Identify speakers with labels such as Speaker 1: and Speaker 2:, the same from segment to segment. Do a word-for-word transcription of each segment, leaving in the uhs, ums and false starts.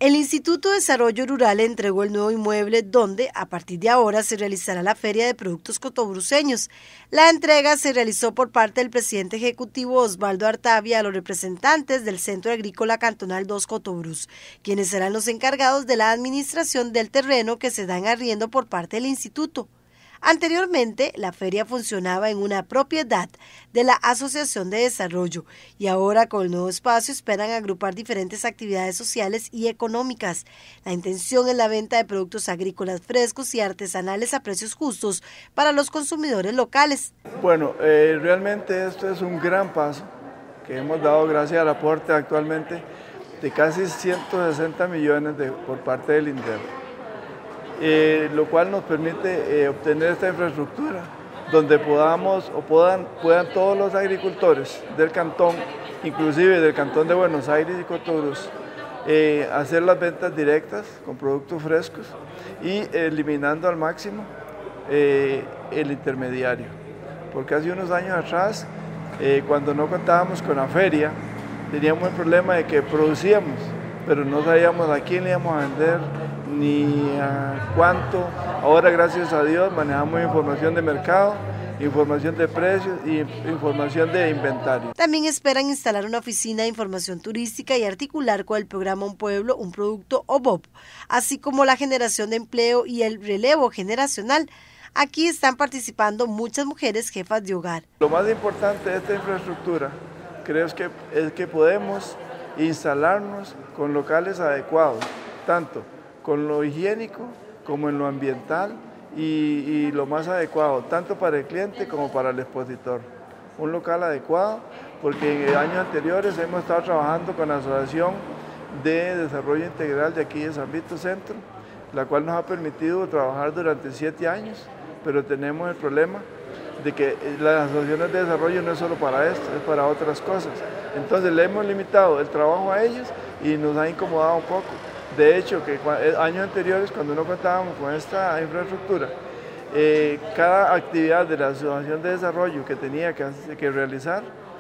Speaker 1: El Instituto de Desarrollo Rural entregó el nuevo inmueble donde, a partir de ahora, se realizará la Feria de Productos Cotobruceños. La entrega se realizó por parte del presidente ejecutivo Osvaldo Artavia a los representantes del Centro Agrícola Cantonal dos Cotobruz, quienes serán los encargados de la administración del terreno que se da en arriendo por parte del instituto. Anteriormente, la feria funcionaba en una propiedad de la Asociación de Desarrollo y ahora con el nuevo espacio esperan agrupar diferentes actividades sociales y económicas. La intención es la venta de productos agrícolas frescos y artesanales a precios justos para los consumidores locales.
Speaker 2: Bueno, eh, realmente esto es un gran paso que hemos dado gracias al aporte actualmente de casi ciento sesenta millones de, por parte del INDER. Eh, lo cual nos permite eh, obtener esta infraestructura donde podamos o puedan, puedan todos los agricultores del cantón, inclusive del cantón de Buenos Aires y Cotobruz, eh, hacer las ventas directas con productos frescos y eliminando al máximo eh, el intermediario. Porque hace unos años atrás, eh, cuando no contábamos con la feria, teníamos el problema de que producíamos, pero no sabíamos a quién le íbamos a vender ni a cuánto. Ahora, gracias a Dios, manejamos información de mercado, información de precios y información de inventario.
Speaker 1: También esperan instalar una oficina de información turística y articular con el programa Un Pueblo, un Producto o B O P, así como la generación de empleo y el relevo generacional. Aquí están participando muchas mujeres jefas de hogar.
Speaker 2: Lo más importante de esta infraestructura, creo que es que podemos instalarnos con locales adecuados, tanto con lo higiénico como en lo ambiental y, y lo más adecuado, tanto para el cliente como para el expositor. Un local adecuado, porque en años anteriores hemos estado trabajando con la Asociación de Desarrollo Integral de aquí de San Vito Centro, la cual nos ha permitido trabajar durante siete años, pero tenemos el problema de que las asociaciones de desarrollo no es solo para esto, es para otras cosas. Entonces le hemos limitado el trabajo a ellos y nos ha incomodado un poco. De hecho, que años anteriores, cuando no contábamos con esta infraestructura, eh, cada actividad de la Asociación de Desarrollo que tenía que, que realizar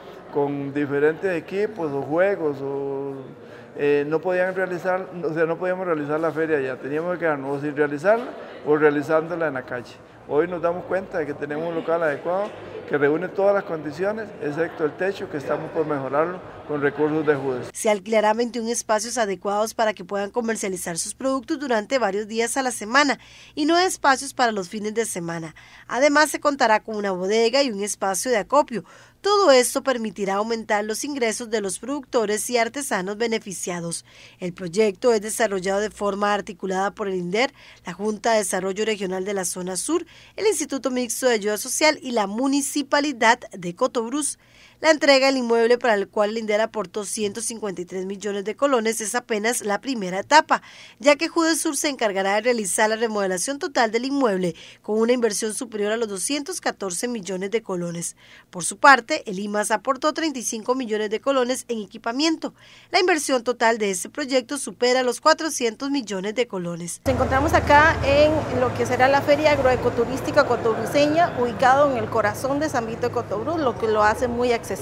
Speaker 2: con diferentes equipos o juegos, o, eh, no podían realizar, o sea, no podíamos realizar la feria ya, teníamos que quedarnos o sin realizarla o realizándola en la calle. Hoy nos damos cuenta de que tenemos un local adecuado que reúne todas las condiciones, excepto el techo, que estamos por mejorarlo con recursos de Judes.
Speaker 1: Se alquilará veintiún espacios adecuados para que puedan comercializar sus productos durante varios días a la semana y nueve espacios para los fines de semana. Además, se contará con una bodega y un espacio de acopio. Todo esto permitirá aumentar los ingresos de los productores y artesanos beneficiados. El proyecto es desarrollado de forma articulada por el INDER, la Junta de Desarrollo Regional de la Zona Sur, el Instituto Mixto de Ayuda Social y la Municipalidad de Cotobruz. La entrega del inmueble, para el cual el INDER aportó ciento cincuenta y tres millones de colones, es apenas la primera etapa, ya que Judesur se encargará de realizar la remodelación total del inmueble con una inversión superior a los doscientos catorce millones de colones. Por su parte, el I M A S aportó treinta y cinco millones de colones en equipamiento. La inversión total de este proyecto supera los cuatrocientos millones de colones.
Speaker 3: Nos encontramos acá en lo que será la Feria Agroecoturística Cotobruceña, ubicado en el corazón de San Vito de Cotobruz, lo que lo hace muy accesible.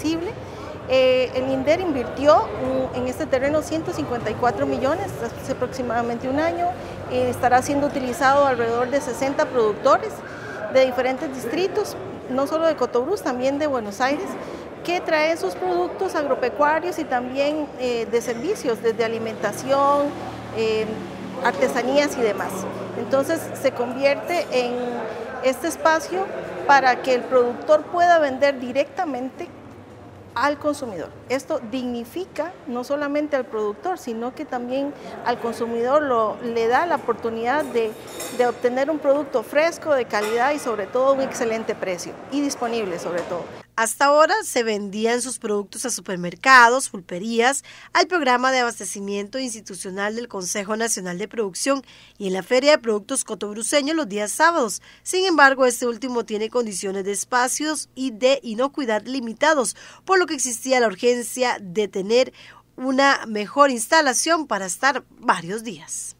Speaker 3: Eh, el INDER invirtió um, en este terreno ciento cincuenta y cuatro millones hace aproximadamente un año. Eh, estará siendo utilizado alrededor de sesenta productores de diferentes distritos, no solo de Cotobruz, también de Buenos Aires, que traen sus productos agropecuarios y también eh, de servicios, desde alimentación, eh, artesanías y demás. Entonces se convierte en este espacio para que el productor pueda vender directamente al consumidor. Esto dignifica no solamente al productor, sino que también al consumidor lo, le da la oportunidad de, de obtener un producto fresco, de calidad y sobre todo un excelente precio y disponible sobre todo.
Speaker 1: Hasta ahora se vendían sus productos a supermercados, pulperías, al programa de abastecimiento institucional del Consejo Nacional de Producción y en la Feria de Productos Cotobruceños los días sábados. Sin embargo, este último tiene condiciones de espacios y de inocuidad limitados, por lo que existía la urgencia de tener una mejor instalación para estar varios días.